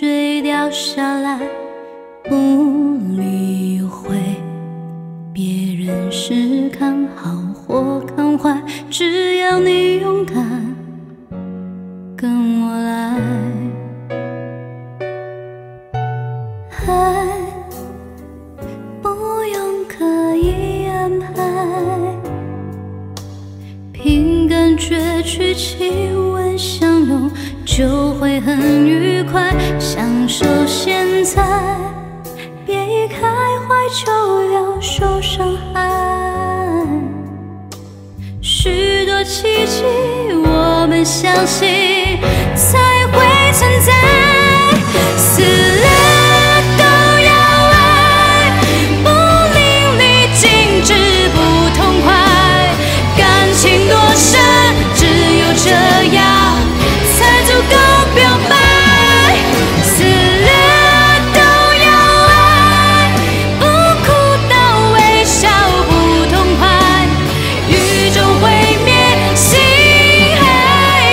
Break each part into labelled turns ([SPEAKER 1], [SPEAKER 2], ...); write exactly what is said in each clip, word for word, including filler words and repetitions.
[SPEAKER 1] 水掉下来，不理会别人是看好或看坏，只要你勇敢跟我来。爱不用刻意安排，凭感觉去亲吻相拥，就会很愉快。享受现在，别一开怀就要受伤害。许多奇迹，我们相信才会存在。死了都要爱，不淋漓尽致不痛快。感情多深，只有这样才足够表白。死了都要爱，不哭到微笑不痛快。宇宙毁灭，心还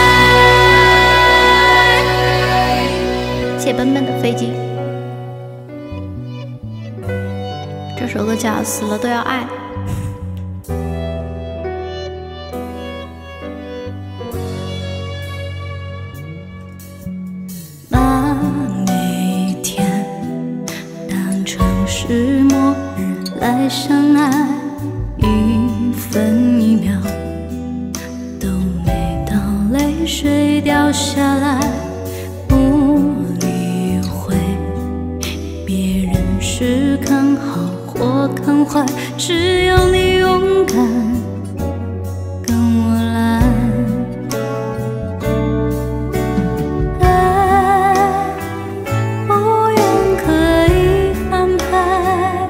[SPEAKER 1] 在。谢笨笨的飞机。这首歌叫《死了都要爱》。把每天当成是末日来相爱，一分一秒都没到泪水掉下来，不理会别人是看好或看坏，只要你勇敢跟我来。爱不用刻意安排，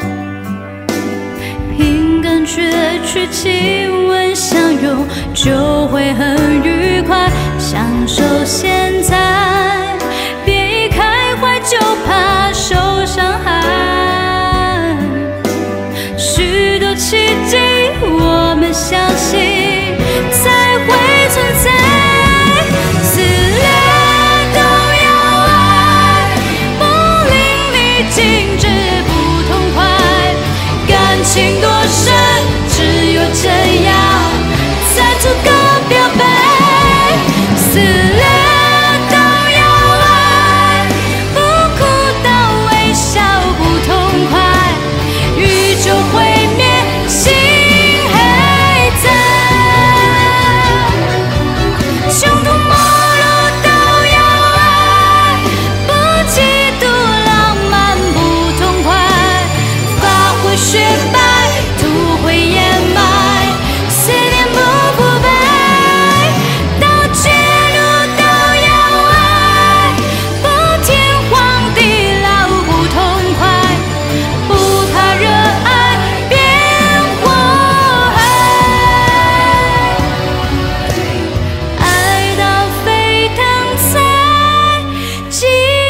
[SPEAKER 1] 凭感觉去亲吻相拥，就会很愉快。享受现在，别一开怀就怕受伤害。许多奇迹，我们相信才会存在。死了都要爱，不淋漓尽致不痛快。感情多深，只有这样才足够表白。死了都要爱，不哭到微笑不痛快。宇宙毁灭，心还在。穷途末路都要爱，不嫉妒浪漫不痛快。发灰雪白，土灰掩埋，思念不腐败。到绝路都要爱，不天荒地老不痛快。不怕热爱变火海，爱到沸腾才精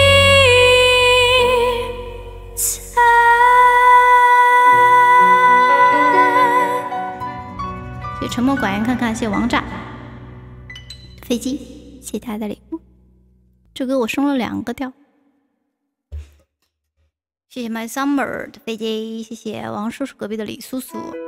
[SPEAKER 1] 彩。谢沉默寡言看看，谢王炸飞机，谢大家的礼物。这歌我升了两个调。谢谢 My Summer 的飞机，谢谢王叔叔隔壁的李叔叔。